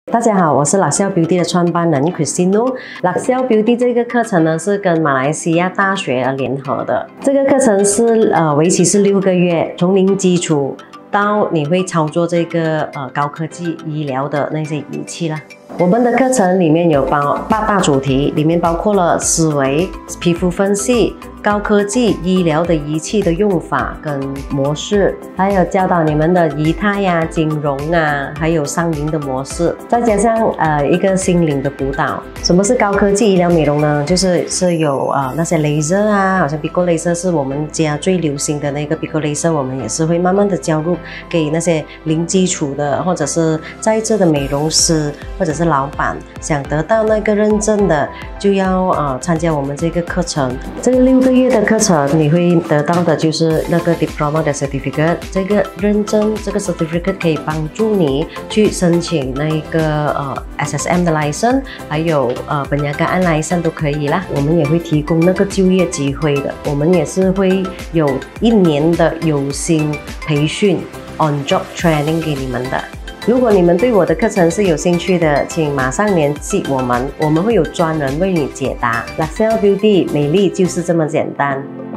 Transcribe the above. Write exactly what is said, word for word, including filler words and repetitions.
大家好，我是 Luxell Beauty 的创办人 Christine。Luxell Beauty 这个课程呢是跟马来西亚大学联合的。这个课程是呃为期是六个月，从零基础到你会操作这个呃高科技医疗的那些仪器啦。我们的课程里面有包八大主题，里面包括了思维、皮肤分析、高科技医疗的仪器的用法跟模式，还有教导你们的仪态呀、金融啊，还有商龄的模式，再加上呃一个心灵的辅导。什么是高科技医疗美容呢？就是是有呃那些 laser 啊，好像 Pico laser 是我们家最流行的那个 Pico laser， 我们也是会慢慢的加入给那些零基础的，或者是在职的美容师，或者是老板想得到那个认证的，就要呃参加我们这个课程。这个六个月的课程，你会得到的就是那个 diploma 的 certificate。这个认证，这个 certificate 可以帮助你去申请那个呃 S S M 的 license， 还有呃本雅干案 license 都可以啦。我们也会提供那个就业机会的，我们也是会有一年的有薪培训 on job training 给你们的。如果你们对我的课程是有兴趣的，请马上联系我们，我们会有专人为你解答。Luxell Beauty， 美丽就是这么简单。